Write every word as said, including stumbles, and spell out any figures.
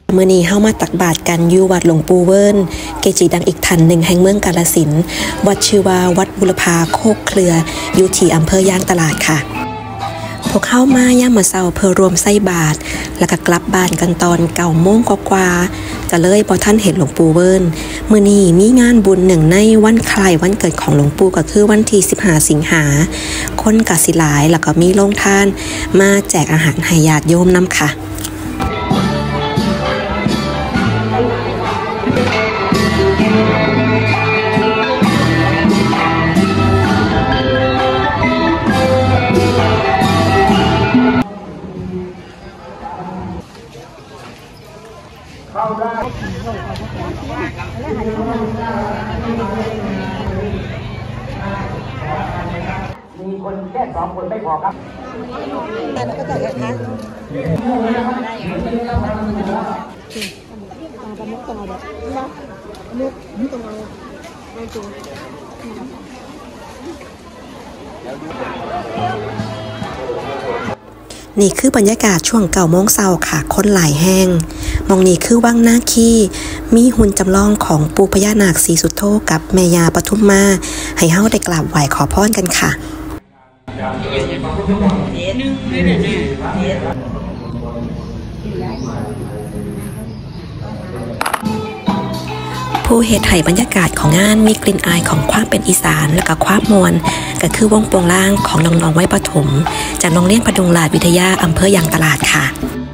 เมื่อนี้เข้ามาตักบาตรกันอยู่วัดหลวงปู่เวิร์นเกจิดังอีกท่านหนึ่งแห่งเมืองกาฬสินธุ์วัดชื่อว่าวัดบุรพาโคกเครืออยู่ที่อำเภอย่างตลาดค่ะพวกเข้ามาย่ามมื้อเช้าเพื่อรวมใส่บาตรแล้วก็กลับบ้านกันตอนเก้าโมงกว่าๆก็เลยบ่ทันเห็นหลวงปู่เวิร์นมื้อนี้มีงานบุญหนึ่งในวันคล้ายวันเกิดของหลวงปู่ก็คือวันที่สิบห้าสิงหาคนก็สิหลายแล้วก็มีโรงทานมาแจกอาหารให้ญาติโยมนำค่ะมีคนแค่สองคนไม่พอครับแต่ก็จะยังไงนี่คือบรรยากาศช่วงเก่าโมงเช้าค่ะคนหลายแห้งมองนี่คือวังนาคีมีหุ่นจำลองของปู่พญานาคศรีสุโธกับแม่ย่าปทุมมาให้เฮาได้กราบไหว้ขอพรกันค่ะผู้เฮ็ดให้บรรยากาศของงานมีกลิ่นอายของความเป็นอีสานและก็ความมวลก็คือวงโปงล่างของน้องๆไว้ประถมจากโรงเรียนพดุงราชวิทยาอำเภอยางตลาดค่ะ